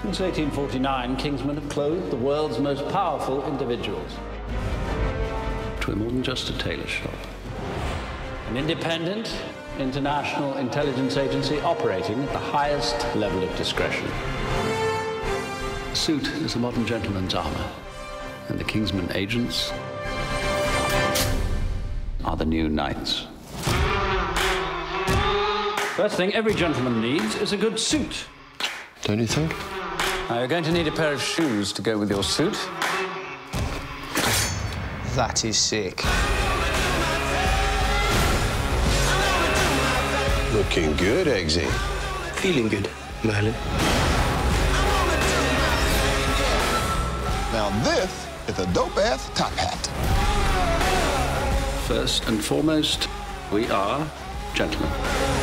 Since 1849, Kingsman have clothed the world's most powerful individuals. We're more than just a tailor shop. An independent, international intelligence agency operating at the highest level of discretion. A suit is a modern gentleman's armor, and the Kingsman agents are the new knights. First thing every gentleman needs is a good suit. Don't you think? Now, you're going to need a pair of shoes to go with your suit. That is sick. Looking good, Eggsy. Feeling good, Merlin. Now this is a dope-ass top hat. First and foremost, we are gentlemen.